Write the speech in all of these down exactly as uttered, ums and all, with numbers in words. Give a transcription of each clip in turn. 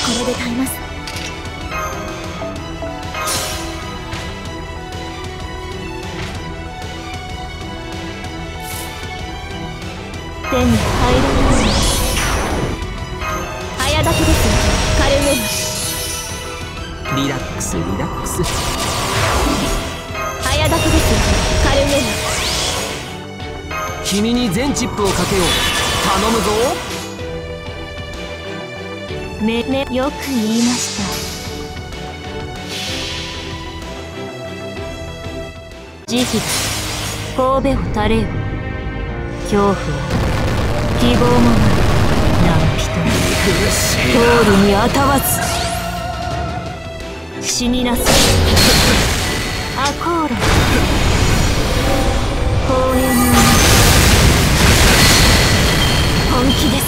これで耐えます。手に入らない。早炊きです。カルメリラックスリラックス。 早炊きです。カルメ君に全チップをかけよう。頼むぞ。 めめよく言いました。慈悲神戸を垂れよ。恐怖は希望もない。何人通るにあたわず死になさい。アコーロ光栄の本気です。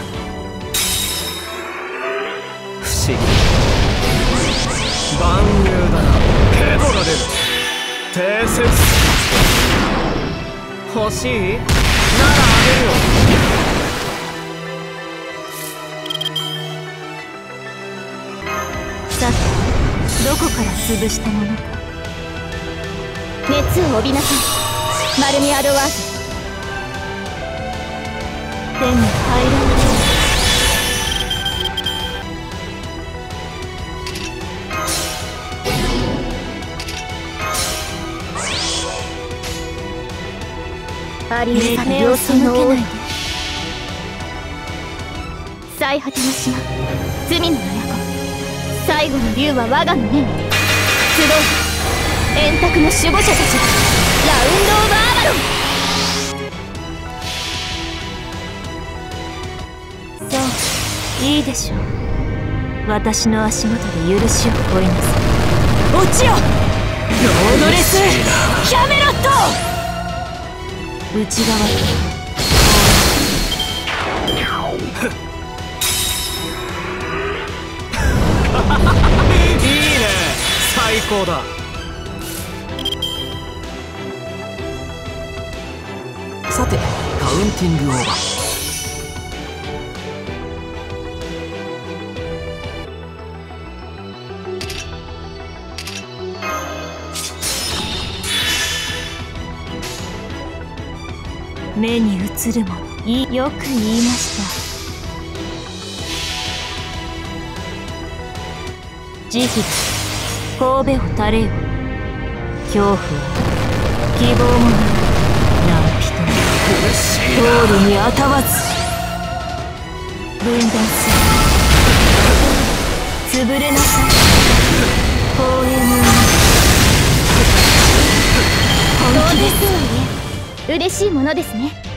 不思議。万有だな。ヘドが出る。定説欲しいならあげるよ。 さて、どこから潰したものか。熱を帯びなさい、マルミアドワーズ。手に入らない。ありえない様子の多い最果ての島、罪の都。最後の竜は我がの目に集う。円卓の守護者たち、ラウンド・オブ・アバロン。そう、いいでしょう。私の足元で許しを乞いなさい。落ちよ、ロードレス・キャメロット。内側いいね、最高だ。さて、カウンティングオーバー。 目に映るもの、いよく言いました。慈悲神戸を垂れよ。恐怖は希望もない。何人通るにあたわず分断する。潰れなさい。光栄の本気です。嬉しいものですね。